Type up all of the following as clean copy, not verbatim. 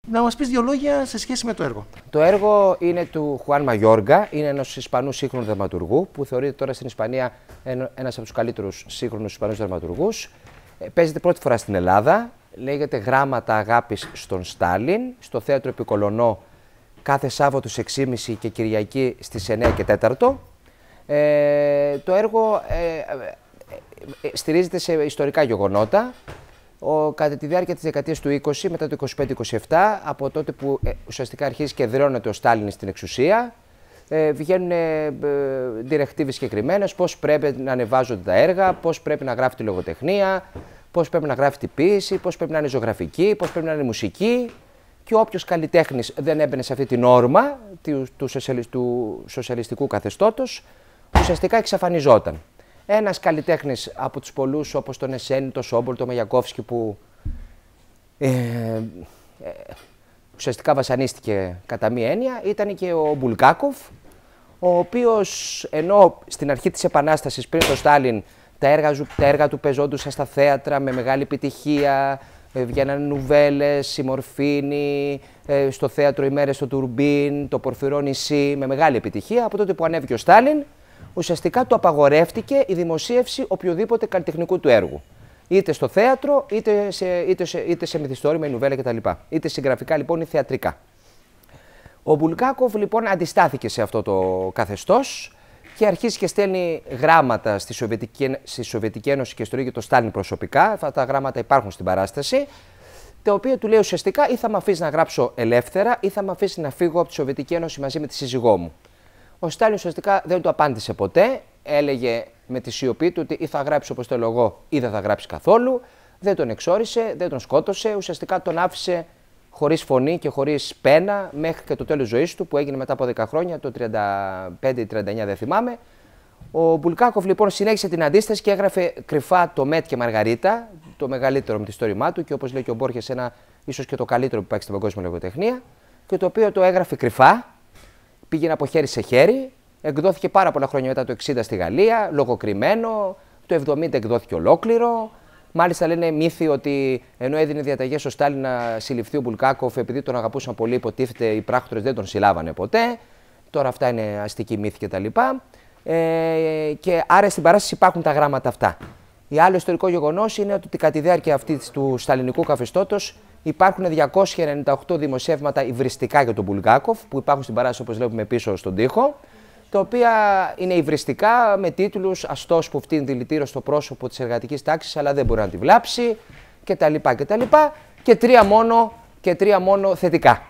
να μας πεις δύο λόγια σε σχέση με το έργο. Το έργο είναι του Χουάν Μαγιόργα, είναι ενός Ισπανού σύγχρονου δραματουργού που θεωρείται τώρα στην Ισπανία ένας από τους καλύτερους σύγχρονους Ισπανούς δραματουργούς. Παίζεται πρώτη φορά στην Ελλάδα, λέγεται «Γράμματα αγάπης στον Στάλιν», στο Θέατρο Επικολωνό κάθε Σάββατο στις 6.30 και Κυριακή στις 9 και 4. Το έργο στηρίζεται σε ιστορικά γεγονότα. Κατά τη διάρκεια της δεκαετίας του 20, μετά το 25-27, από τότε που ουσιαστικά αρχίζει και εδραιώνεται ο Στάλιν στην εξουσία, βγαίνουν διρεκτίβες συγκεκριμένες, πώς πρέπει να ανεβάζονται τα έργα, πώς πρέπει να γράφει τη λογοτεχνία, πώς πρέπει να γράφει την ποίηση, πώς πρέπει να είναι ζωγραφική, πώς πρέπει να είναι μουσική. Και όποιος καλλιτέχνης δεν έμπαινε σε αυτή την όρμα του σοσιαλιστικού καθεστώτος, ουσιαστικά εξαφανιζόταν. Ένας καλλιτέχνης από τους πολλούς, όπως τον Εσένη, τον Σόμπολ, τον Μαγιακόφσκι, που ουσιαστικά βασανίστηκε κατά μία έννοια, ήταν και ο Μπουλγκάκοφ, ο οποίος, ενώ στην αρχή της Επανάστασης, πριν το Στάλιν, τα έργα του πεζόντουσαν στα θέατρα με μεγάλη επιτυχία, βγαίνανε νουβέλες, η Μορφίνη, στο θέατρο οι μέρες στο Τουρμπίν, το Πορφυρό νησί, με μεγάλη επιτυχία. Από τότε που ανέβηκε ο Στάλιν, ουσιαστικά του απαγορεύτηκε η δημοσίευση οποιοδήποτε καλλιτεχνικού του έργου. Είτε στο θέατρο, είτε σε μυθιστόρημα, η νουβέλα κτλ. Είτε συγγραφικά λοιπόν ή θεατρικά. Ο Μπουλγκάκοφ λοιπόν αντιστάθηκε σε αυτό το καθεστώς και αρχίζει και στέλνει γράμματα στη Σοβιετική Ένωση και στο ίδιο το Στάλιν προσωπικά. Αυτά τα γράμματα υπάρχουν στην παράσταση. Τα οποία του λέει ουσιαστικά ή θα με αφήσει να γράψω ελεύθερα ή θα με αφήσει να φύγω από τη Σοβιετική Ένωση μαζί με τη σύζυγό μου. Ο Στάλιν ουσιαστικά δεν του απάντησε ποτέ. Έλεγε με τη σιωπή του ότι ή θα γράψει όπως θέλω εγώ ή δεν θα γράψει καθόλου. Δεν τον εξόρισε, δεν τον σκότωσε. Ουσιαστικά τον άφησε χωρίς φωνή και χωρίς πένα μέχρι και το τέλος ζωής του, που έγινε μετά από 10 χρόνια, το 35-39 δεν θυμάμαι. Ο Μπουλγκάκοφ λοιπόν συνέχισε την αντίσταση και έγραφε κρυφά το Μέτ και Μαργαρίτα, το μεγαλύτερο μυθιστόρημά του και όπως λέει και ο Μπόρχες, ίσως και το καλύτερο που υπάρχει στην παγκόσμια λογοτεχνία, και το οποίο το έγραφε κρυφά, πήγαινε από χέρι σε χέρι, εκδόθηκε πάρα πολλά χρόνια μετά το 60 στη Γαλλία, λογοκριμένο, το 70 εκδόθηκε ολόκληρο. Μάλιστα λένε μύθοι ότι ενώ έδινε διαταγές ο Στάλιν να συλληφθεί ο Μπουλγκάκοφ, επειδή τον αγαπούσαν πολύ, υποτίθεται οι πράκτορες δεν τον συλλάβανε ποτέ. Τώρα αυτά είναι αστική μύθη κτλ. Και άρα στην παράσταση υπάρχουν τα γράμματα αυτά. Η άλλο ιστορικό γεγονός είναι ότι κατά τη διάρκεια αυτή του σταλινικού καθεστώτος υπάρχουν 298 δημοσιεύματα υβριστικά για τον Μπουλγκάκοφ, που υπάρχουν στην παράσταση όπως βλέπουμε πίσω στον τοίχο, τα οποία είναι υβριστικά με τίτλους «Αστός που φτύνει δηλητήριο στο πρόσωπο της εργατικής τάξης, αλλά δεν μπορεί να τη βλάψει» κτλ. Και τρία μόνο θετικά.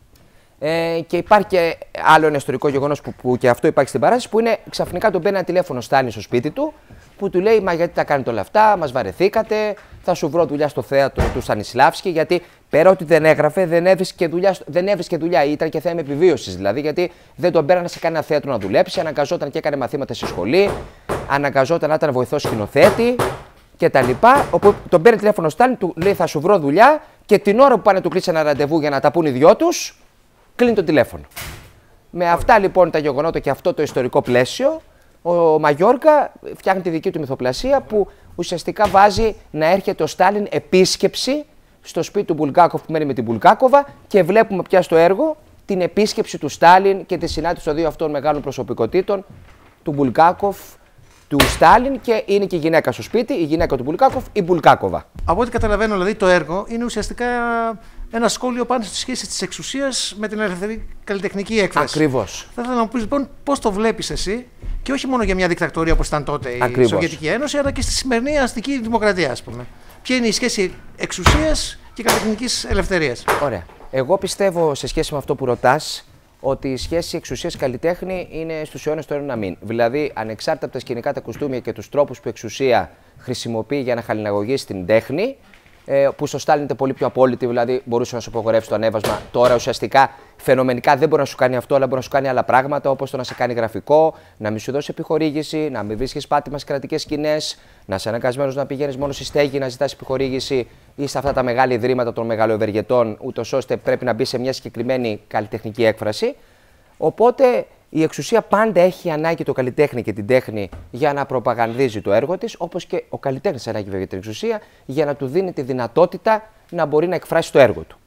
Και υπάρχει και άλλο ένα ιστορικό γεγονός που και αυτό υπάρχει στην παράσταση, που είναι ξαφνικά τον παίρνει ένα τηλέφωνο Στάλιν στο σπίτι του, που του λέει «Μα γιατί τα κάνετε όλα αυτά, μας βαρεθήκατε, θα σου βρω δουλειά στο θέατρο του Στανισλάβσκι», γιατί πέρα ότι δεν έγραφε, δεν έβρισκε δουλειά, ήταν και θέμα επιβίωσης δηλαδή, γιατί δεν τον πέρανε σε κανένα θέατρο να δουλέψει, αναγκαζόταν και έκανε μαθήματα στη σχολή, αναγκαζόταν να ήταν βοηθός σκηνοθέτη κτλ. Όπου τον παίρνει τηλέφωνο Στάλιν, του λέει «Θα σου βρω δουλειά», και την ώρα που πάνε του κλείσει ένα ραντεβού για να τα πούν οι δυο τους, κλείνει το τηλέφωνο. Με αυτά λοιπόν τα γεγονότα και αυτό το ιστορικό πλαίσιο, ο Μαγιόργα φτιάχνει τη δική του μυθοπλασία, που ουσιαστικά βάζει να έρχεται ο Στάλιν επίσκεψη στο σπίτι του Μπουλγκάκοφ που μένει με την Μπουλγκάκοβα, και βλέπουμε πια στο έργο την επίσκεψη του Στάλιν και τη συνάντηση των δύο αυτών μεγάλων προσωπικότητων, του Μπουλγκάκοφ, του Στάλιν, και είναι και η γυναίκα στο σπίτι, η γυναίκα του Μπουλγκάκοφ, η Μπουλγκάκοβα. Από ό,τι καταλαβαίνω, δηλαδή, το έργο είναι ουσιαστικά ένα σχόλιο πάνω στη σχέση της εξουσίας με την ελευθερή καλλιτεχνική έκφραση. Ακριβώς. Θα ήθελα να μου πεις λοιπόν πώς το βλέπεις εσύ, και όχι μόνο για μια δικτατορία όπως ήταν τότε η Σοβιετική Ένωση, αλλά και στη σημερινή αστική δημοκρατία, ας πούμε. Ποια είναι η σχέση εξουσίας και καλλιτεχνικής ελευθερίας? Ωραία. Εγώ πιστεύω, σε σχέση με αυτό που ρωτάς, ότι η σχέση εξουσίας-καλλιτέχνη είναι στους αιώνες του αιώνων να μην. Δηλαδή, ανεξάρτητα από τα σκηνικά, τα κουστούμια και τους τρόπους που η εξουσία χρησιμοποιεί για να χαλιναγωγήσει την τέχνη, που στο Στάλιν ήταν πολύ πιο απόλυτη, δηλαδή μπορούσε να σου απογορεύσει το ανέβασμα. Τώρα ουσιαστικά φαινομενικά δεν μπορεί να σου κάνει αυτό, αλλά μπορεί να σου κάνει άλλα πράγματα, όπως το να σε κάνει γραφικό, να μην σου δώσει επιχορήγηση, να μην βρίσκεις πάτημα στις κρατικές σκηνές, να είσαι αναγκασμένος να πηγαίνεις μόνο στη στέγη, να ζητάς επιχορήγηση ή σε αυτά τα μεγάλα ιδρύματα των μεγαλοευεργετών, ούτως ώστε πρέπει να μπει σε μια συγκεκριμένη καλλιτεχνική έκφραση. Οπότε η εξουσία πάντα έχει ανάγκη το καλλιτέχνη και την τέχνη για να προπαγανδίζει το έργο της, όπως και ο καλλιτέχνης ανάγκη βέβαια την εξουσία για να του δίνει τη δυνατότητα να μπορεί να εκφράσει το έργο του.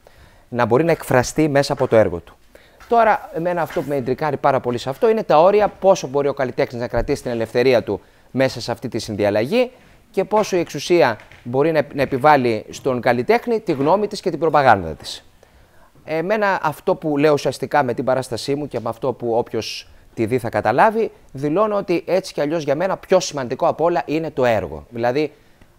να μπορεί να εκφραστεί μέσα από το έργο του. Τώρα, εμένα αυτό που με εντρικάρει πάρα πολύ σε αυτό είναι τα όρια, πόσο μπορεί ο καλλιτέχνης να κρατήσει την ελευθερία του μέσα σε αυτή τη συνδιαλλαγή και πόσο η εξουσία μπορεί να επιβάλλει στον καλλιτέχνη τη γνώμη της και την προπαγάνδα της. Εμένα αυτό που λέω ουσιαστικά με την παράστασή μου και με αυτό που όποιος τη δει θα καταλάβει, δηλώνω ότι έτσι κι αλλιώς για μένα πιο σημαντικό απ' όλα είναι το έργο. Δηλαδή,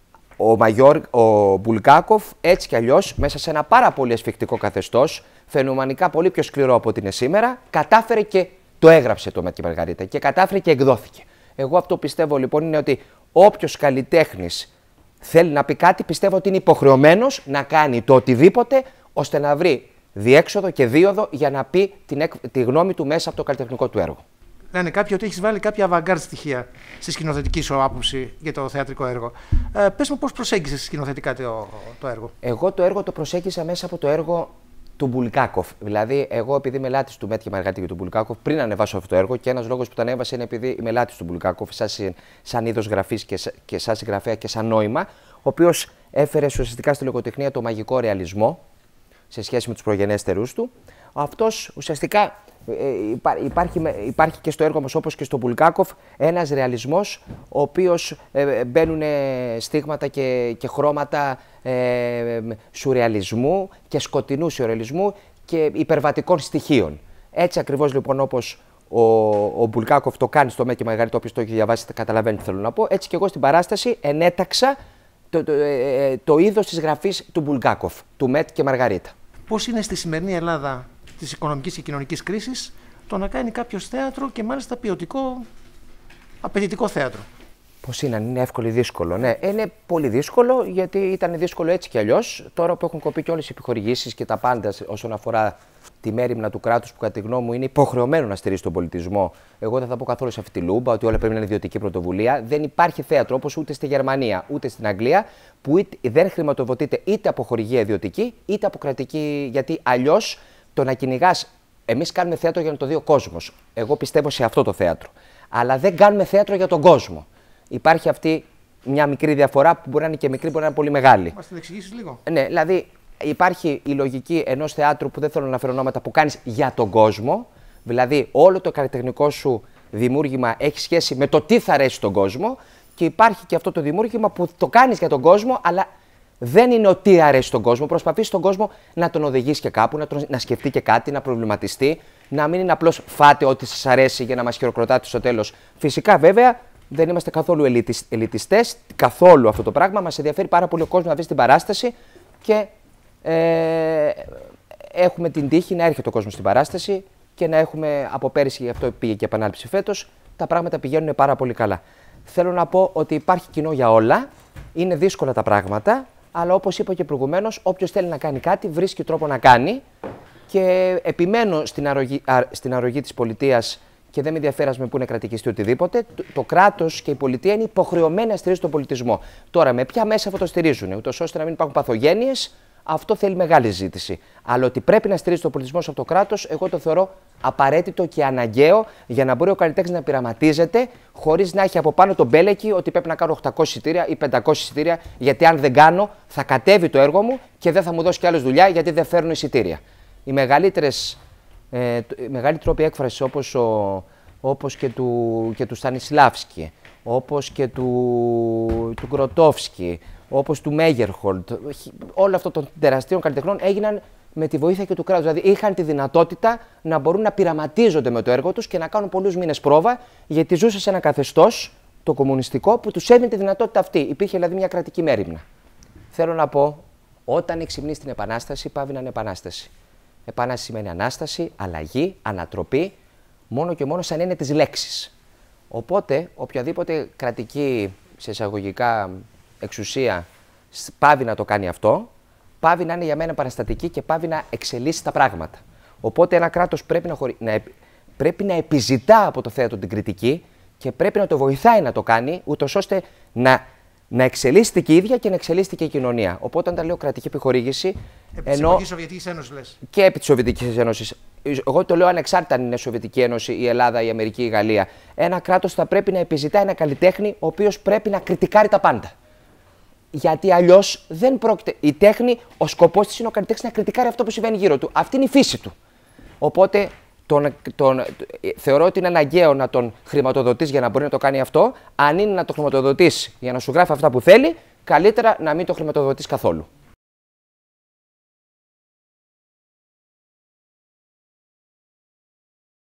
ο Μπουλγκάκοφ έτσι κι αλλιώς μέσα σε ένα πάρα πολύ ασφικτικό καθεστώς, φαινομενικά πολύ πιο σκληρό από ό,τι είναι σήμερα, κατάφερε και το έγραψε το Μέτ και Μαργαρίτα και κατάφερε και εκδόθηκε. Εγώ αυτό πιστεύω λοιπόν είναι ότι όποιος καλλιτέχνης θέλει να πει κάτι, πιστεύω ότι είναι υποχρεωμένος να κάνει το οτιδήποτε ώστε να βρει διέξοδο και δίωδο για να πει τη γνώμη του μέσα από το καλλιτεχνικό του έργο. Λένε κάποιοι ότι έχεις βάλει κάποια avant-garde στοιχεία στη σκηνοθετική σου άποψη για το θεατρικό έργο. Πες μου πώς προσέγγισες σκηνοθετικά το έργο. Εγώ το έργο το προσέγγισα μέσα από το έργο του Μπουλγκάκοφ. Δηλαδή, εγώ επειδή είμαι λάτης του Μέτ και Μαργαρίτα και του Μπουλγκάκοφ, πριν ανεβάσω αυτό το έργο, και ένας λόγος που το ανέβασα είναι επειδή είμαι λάτης του Μπουλγκάκοφ, σαν είδος γραφής και σαν συγγραφέα και σαν νόημα, ο οποίος έφερε ουσιαστικά στη λογοτεχνία το μαγικό ρεαλισμό σε σχέση με τους προγενέστερους του. Αυτός ουσιαστικά υπάρχει και στο έργο μας, όπως και στο Μπουλγκάκοφ, ένας ρεαλισμός ο οποίος μπαίνουν στίγματα και χρώματα σουρεαλισμού και σκοτεινού σουρεαλισμού και υπερβατικών στοιχείων. Έτσι ακριβώς λοιπόν όπως ο Μπουλγκάκοφ το κάνει στο Μέτ και Μαργαρίτα, όποιος το έχει διαβάσει καταλαβαίνει τι θέλω να πω, έτσι και εγώ στην παράσταση ενέταξα το είδος της γραφής του Μπουλγκάκοφ, του Μέτ και Μαργαρίτα. Πώς είναι στη σημερινή Ελλάδα της οικονομικής και κοινωνικής κρίσης το να κάνει κάποιος θέατρο και μάλιστα ποιοτικό, απαιτητικό θέατρο? Πώς είναι εύκολο ή δύσκολο? Ναι, είναι πολύ δύσκολο γιατί ήταν δύσκολο έτσι κι αλλιώς. Τώρα που έχουν κοπεί και όλες οι επιχορηγήσεις και τα πάντα όσον αφορά τη μέριμνα του κράτους που κατά τη γνώμη μου είναι υποχρεωμένο να στηρίζει τον πολιτισμό. Εγώ δεν θα πω καθόλου σε αυτή τη λούμπα ότι όλα πρέπει να είναι ιδιωτική πρωτοβουλία. Δεν υπάρχει θέατρο όπως ούτε στη Γερμανία ούτε στην Αγγλία που δεν χρηματοδοτείται είτε από χορηγία ιδιωτική είτε από κρατική. Γιατί αλλιώς το να κυνηγάς. Εμείς κάνουμε θέατρο για να το δει ο κόσμος. Εγώ πιστεύω σε αυτό το θέατρο. Αλλά δεν κάνουμε θέατρο για τον κόσμο. Υπάρχει αυτή μια μικρή διαφορά που μπορεί να είναι και μικρή, μπορεί να είναι πολύ μεγάλη. Μας την εξηγήσεις λίγο? Ναι, δηλαδή υπάρχει η λογική ενός θεάτρου που δεν θέλω να αναφέρω ονόματα που κάνεις για τον κόσμο. Δηλαδή όλο το καλλιτεχνικό σου δημιούργημα έχει σχέση με το τι θα αρέσει στον κόσμο. Και υπάρχει και αυτό το δημιούργημα που το κάνεις για τον κόσμο, αλλά δεν είναι ότι αρέσει στον κόσμο. Προσπαθείς τον κόσμο να τον οδηγείς και κάπου, να σκεφτεί και κάτι, να προβληματιστεί, να μην είναι απλώς φάτε ό,τι σας αρέσει για να μας χειροκροτάτε στο τέλος. Φυσικά, βέβαια, δεν είμαστε καθόλου ελιτιστές, καθόλου αυτό το πράγμα. Μας ενδιαφέρει πάρα πολύ ο κόσμος να δει την παράσταση και έχουμε την τύχη να έρχεται ο κόσμος στην παράσταση και να έχουμε από πέρυσι, γι' αυτό πήγε και επανάληψη φέτος, τα πράγματα πηγαίνουν πάρα πολύ καλά. Θέλω να πω ότι υπάρχει κοινό για όλα, είναι δύσκολα τα πράγματα. Αλλά όπως είπα και προηγουμένως, όποιος θέλει να κάνει κάτι βρίσκει τρόπο να κάνει και επιμένω στην αρρωγή της πολιτείας και δεν με ενδιαφέρει με πού είναι κρατικιστή οτιδήποτε. Το κράτος και η πολιτεία είναι υποχρεωμένοι να στηρίζουν τον πολιτισμό. Τώρα, με ποια μέσα αυτό το στηρίζουν, ούτως ώστε να μην υπάρχουν παθογένειες, αυτό θέλει μεγάλη ζήτηση. Αλλά ότι πρέπει να στηρίζει τον πολιτισμό από το κράτος, εγώ το θεωρώ απαραίτητο και αναγκαίο για να μπορεί ο καλλιτέχνης να πειραματίζεται χωρίς να έχει από πάνω τον μπέλεκι ότι πρέπει να κάνω 800 εισιτήρια ή 500 εισιτήρια, γιατί αν δεν κάνω θα κατέβει το έργο μου και δεν θα μου δώσει κι άλλος δουλειά γιατί δεν φέρνω εισιτήρια. Οι μεγαλύτεροι τρόποι έκφρασης όπως και του Στανισλάβσκι, όπως και του Γκροτόφσκι, όπως του Μέγερχολτ, όλο αυτό των τεραστίων καλλιτεχνών έγιναν με τη βοήθεια και του κράτους. Δηλαδή είχαν τη δυνατότητα να μπορούν να πειραματίζονται με το έργο τους και να κάνουν πολλούς μήνες πρόβα, γιατί ζούσε σε ένα καθεστώς, το κομμουνιστικό, που τους έδινε τη δυνατότητα αυτή. Υπήρχε δηλαδή μια κρατική μέριμνα. Θέλω να πω, όταν εξυμνείς την Επανάσταση, πάβει να είναι Επανάσταση. Επανάσταση σημαίνει Ανάσταση, αλλαγή, ανατροπή, μόνο και μόνο σαν είναι της λέξης. Οπότε, οποιαδήποτε κρατική, σε εισαγωγικά, εξουσία πάβει να το κάνει αυτό, πάβει να είναι για μένα επαναστατική και πάβει να εξελίσσει τα πράγματα. Οπότε ένα κράτος πρέπει να επιζητά από το θέατρο την κριτική και πρέπει να το βοηθάει να το κάνει, ούτως ώστε να εξελίσσεται και η ίδια και να εξελίσσεται και η κοινωνία. Οπότε όταν λέω κρατική επιχορήγηση. Επί της Σοβιετικής Ένωσης λες? Και επί της Σοβιετικής Ένωσης. Εγώ το λέω ανεξάρτητα αν είναι Σοβιετική Ένωση, η Ελλάδα, η Αμερική, η Γαλλία. Ένα κράτος θα πρέπει να επιζητά ένα καλλιτέχνη ο οποίος πρέπει να κριτικάρει τα πάντα. Γιατί αλλιώς δεν πρόκειται. Η τέχνη, ο σκοπός της είναι ο καλλιτέχνης να κριτικάρει αυτό που συμβαίνει γύρω του. Αυτή είναι η φύση του. Οπότε θεωρώ ότι είναι αναγκαίο να τον χρηματοδοτείς για να μπορεί να το κάνει αυτό. Αν είναι να το χρηματοδοτείς για να σου γράφει αυτά που θέλει, καλύτερα να μην το χρηματοδοτείς καθόλου.